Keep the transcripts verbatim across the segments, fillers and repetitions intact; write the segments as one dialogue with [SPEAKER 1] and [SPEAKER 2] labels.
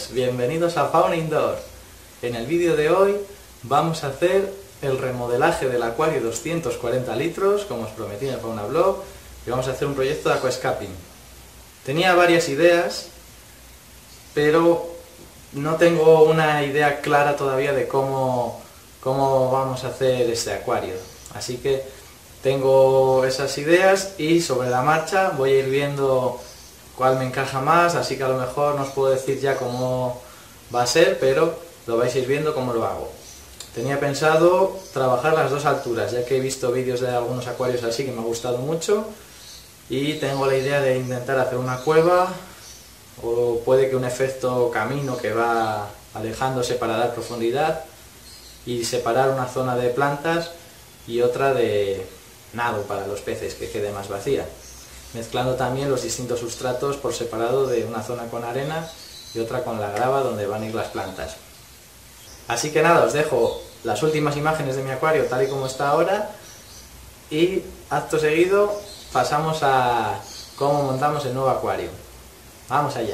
[SPEAKER 1] todos, bienvenidos a Fauna Indoor. En el vídeo de hoy vamos a hacer el remodelaje del acuario doscientos cuarenta litros, como os prometí en el Fauna Blog, y vamos a hacer un proyecto de aquascaping. Tenía varias ideas, pero no tengo una idea clara todavía de cómo, cómo vamos a hacer este acuario. Así que tengo esas ideas y sobre la marcha voy a ir viendo cuál me encaja más, así que a lo mejor no os puedo decir ya cómo va a ser, pero lo vais a ir viendo cómo lo hago. Tenía pensado trabajar las dos alturas, ya que he visto vídeos de algunos acuarios así que me ha gustado mucho, y tengo la idea de intentar hacer una cueva, o puede que un efecto camino que va alejándose para dar profundidad, y separar una zona de plantas y otra de nado para los peces, que quede más vacía, mezclando también los distintos sustratos por separado, de una zona con arena y otra con la grava donde van a ir las plantas. Así que nada, os dejo las últimas imágenes de mi acuario tal y como está ahora, y acto seguido pasamos a cómo montamos el nuevo acuario. Vamos allá.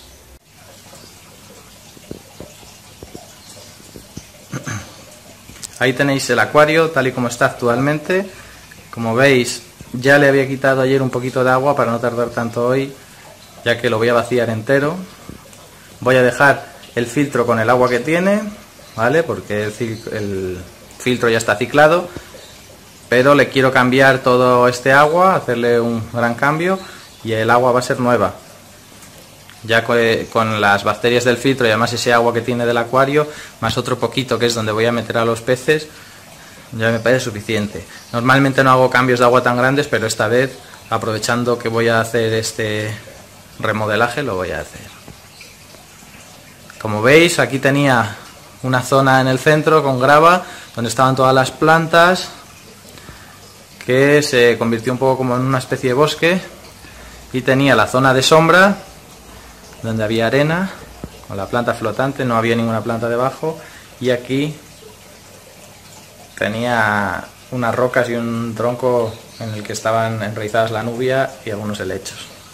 [SPEAKER 1] Ahí tenéis el acuario tal y como está actualmente. Como veis, ya le había quitado ayer un poquito de agua para no tardar tanto hoy, ya que lo voy a vaciar entero. Voy a dejar el filtro con el agua que tiene, ¿vale? Porque el, el filtro ya está ciclado, pero le quiero cambiar todo este agua, hacerle un gran cambio, y el agua va a ser nueva. Ya con las bacterias del filtro y además ese agua que tiene del acuario, más otro poquito que es donde voy a meter a los peces, ya me parece suficiente. Normalmente no hago cambios de agua tan grandes, pero esta vez, aprovechando que voy a hacer este remodelaje, lo voy a hacer. Como veis, aquí tenía una zona en el centro con grava, donde estaban todas las plantas, que se convirtió un poco como en una especie de bosque, y tenía la zona de sombra, donde había arena, con la planta flotante, no había ninguna planta debajo, y aquí tenía unas rocas y un tronco en el que estaban enraizadas la nubia y algunos helechos.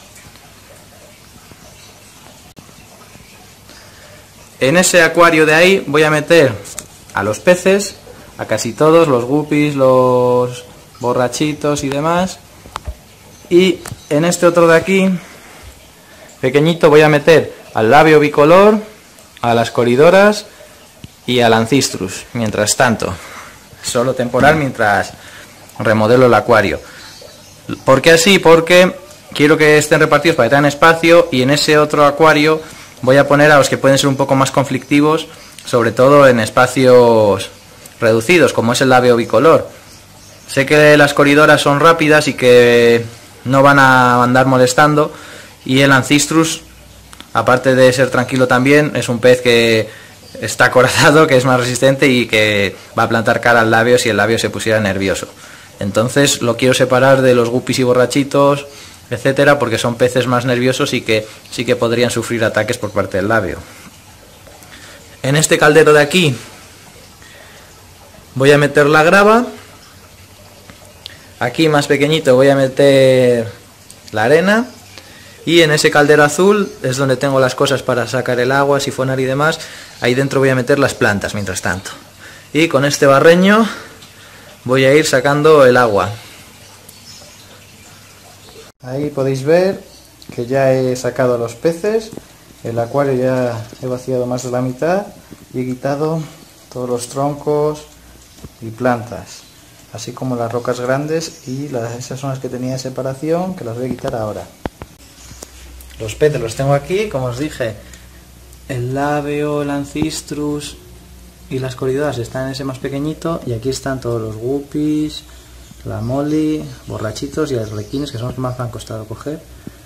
[SPEAKER 1] En ese acuario de ahí voy a meter a los peces, a casi todos, los guppies, los borrachitos y demás, y en este otro de aquí, pequeñito, voy a meter al labio bicolor, a las coridoras y al ancistrus, mientras tanto. Solo temporal mientras remodelo el acuario. ¿Por qué así? Porque quiero que estén repartidos para que tengan espacio, y en ese otro acuario voy a poner a los que pueden ser un poco más conflictivos, sobre todo en espacios reducidos, como es el labio bicolor. Sé que las coridoras son rápidas y que no van a andar molestando, y el ancistrus, aparte de ser tranquilo también, es un pez que está acorazado, que es más resistente y que va a plantar cara al labio si el labio se pusiera nervioso. Entonces lo quiero separar de los guppies y borrachitos, etcétera, porque son peces más nerviosos y que sí que podrían sufrir ataques por parte del labio. En este caldero de aquí voy a meter la grava. Aquí más pequeñito voy a meter la arena. Y en ese caldero azul es donde tengo las cosas para sacar el agua, sifonar y demás. Ahí dentro voy a meter las plantas mientras tanto. Y con este barreño voy a ir sacando el agua. Ahí podéis ver que ya he sacado los peces. El acuario ya he vaciado más de la mitad y he quitado todos los troncos y plantas, así como las rocas grandes, y las, esas son las que tenía de separación, que las voy a quitar ahora. Los peces los tengo aquí, como os dije, el labio, el ancistrus y las coridoras están en ese más pequeñito, y aquí están todos los guppies, la molly, borrachitos y arlequines, que son los que más me han costado coger.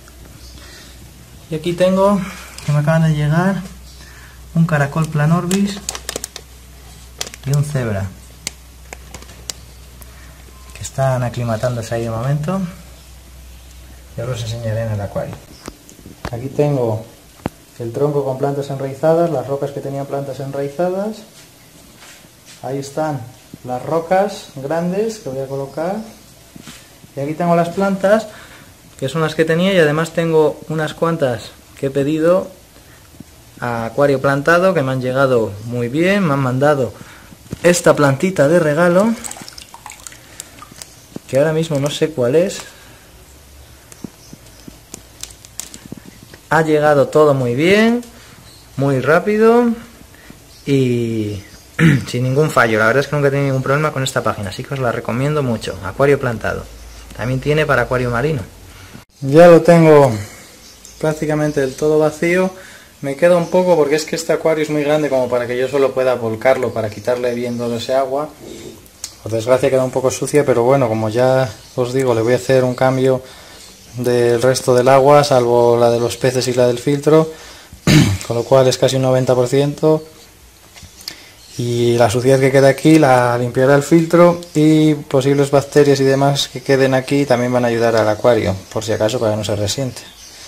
[SPEAKER 1] Y aquí tengo, que me acaban de llegar, un caracol planorbis y un cebra, que están aclimatándose ahí de momento. Ya os los enseñaré en el acuario. Aquí tengo el tronco con plantas enraizadas, las rocas que tenían plantas enraizadas. Ahí están las rocas grandes que voy a colocar. Y aquí tengo las plantas, que son las que tenía, y además tengo unas cuantas que he pedido a Acuario Plantado, que me han llegado muy bien. Me han mandado esta plantita de regalo, que ahora mismo no sé cuál es. Ha llegado todo muy bien, muy rápido y sin ningún fallo. La verdad es que nunca he tenido ningún problema con esta página, así que os la recomiendo mucho. Acuario Plantado. También tiene para acuario marino. Ya lo tengo prácticamente del todo vacío. Me queda un poco porque es que este acuario es muy grande como para que yo solo pueda volcarlo para quitarle bien todo ese agua. Por desgracia queda un poco sucia, pero bueno, como ya os digo, le voy a hacer un cambio del resto del agua, salvo la de los peces y la del filtro, con lo cual es casi un noventa por ciento. Y la suciedad que queda aquí la limpiará el filtro, y posibles bacterias y demás que queden aquí también van a ayudar al acuario, por si acaso, para que no se resiente.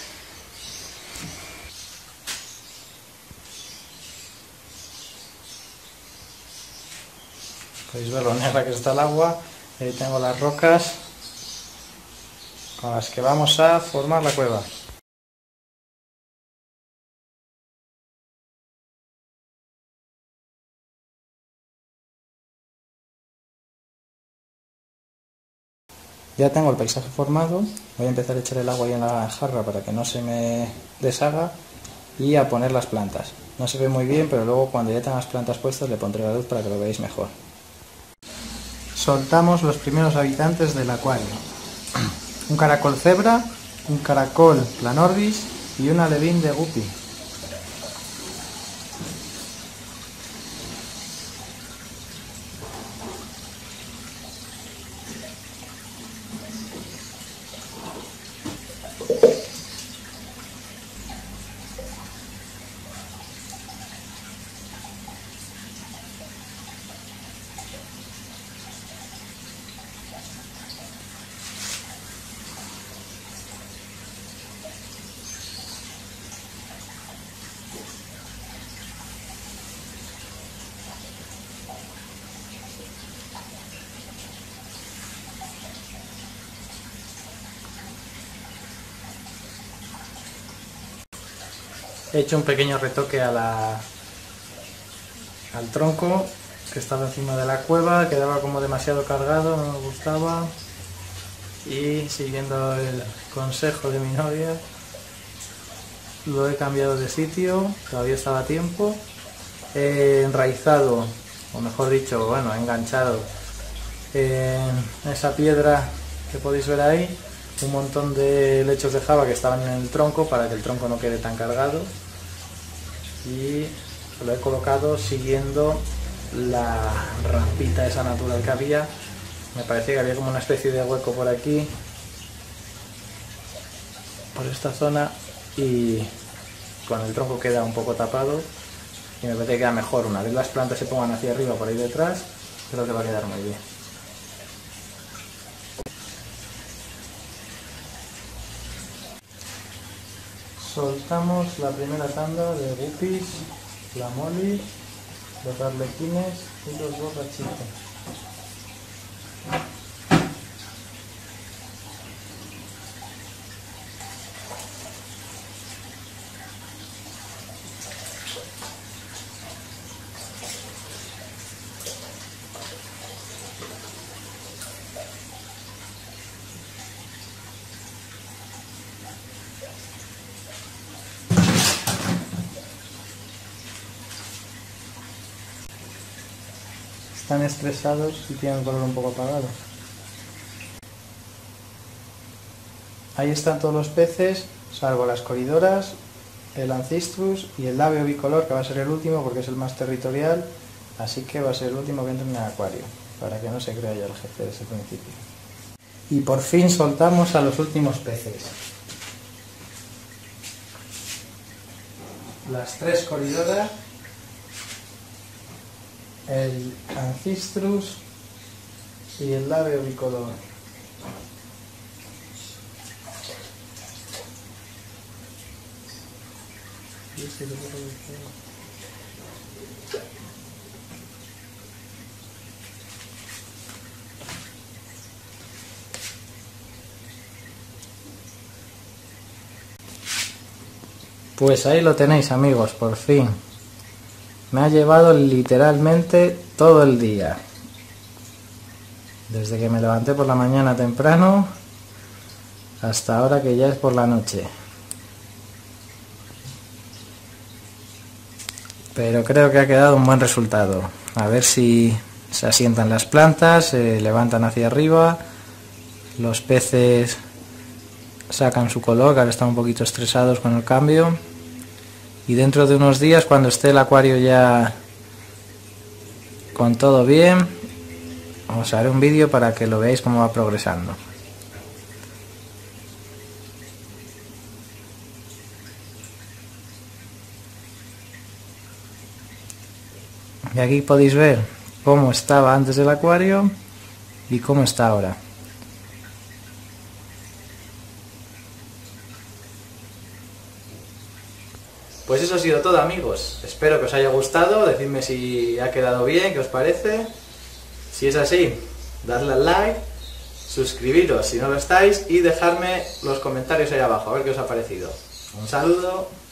[SPEAKER 1] Podéis ver lo negra que está el agua. Ahí tengo las rocas con las que vamos a formar la cueva. Ya tengo el paisaje formado. Voy a empezar a echar el agua ahí en la jarra para que no se me deshaga y a poner las plantas. No se ve muy bien, pero luego cuando ya tenga las plantas puestas le pondré la luz para que lo veáis mejor. Soltamos los primeros habitantes del acuario. Un caracol cebra, un caracol planorbis y un alevín de guppy. He hecho un pequeño retoque a la, al tronco que estaba encima de la cueva, quedaba como demasiado cargado, no me gustaba, y siguiendo el consejo de mi novia lo he cambiado de sitio, todavía estaba a tiempo. He enraizado, o mejor dicho, bueno, he enganchado en esa piedra que podéis ver ahí un montón de lechos de java que estaban en el tronco para que el tronco no quede tan cargado, y lo he colocado siguiendo la rampita esa natural que había. Me parecía que había como una especie de hueco por aquí, por esta zona, y con el tronco queda un poco tapado y me parece que queda mejor. Una vez las plantas se pongan hacia arriba por ahí detrás, creo que va a quedar muy bien. Soltamos la primera tanda de guppies, la molly, los arlequines y los borrachitos. Están estresados y tienen el color un poco apagado. Ahí están todos los peces, salvo las coridoras, el ancistrus y el labio bicolor, que va a ser el último porque es el más territorial, así que va a ser el último que entre en el acuario, para que no se crea ya el jefe desde el principio. Y por fin soltamos a los últimos peces. Las tres coridoras, el ancistrus y el labio bicolor. Pues ahí lo tenéis, amigos, por fin. Me ha llevado literalmente todo el día. Desde que me levanté por la mañana temprano hasta ahora que ya es por la noche. Pero creo que ha quedado un buen resultado. A ver si se asientan las plantas, se levantan hacia arriba, los peces sacan su color, que ahora están un poquito estresados con el cambio. Y dentro de unos días, cuando esté el acuario ya con todo bien, os haré un vídeo para que lo veáis cómo va progresando. Y aquí podéis ver cómo estaba antes del acuario y cómo está ahora. Pues eso ha sido todo, amigos. Espero que os haya gustado. Decidme si ha quedado bien, qué os parece. Si es así, dadle al like, suscribiros si no lo estáis y dejadme los comentarios ahí abajo a ver qué os ha parecido. Un saludo.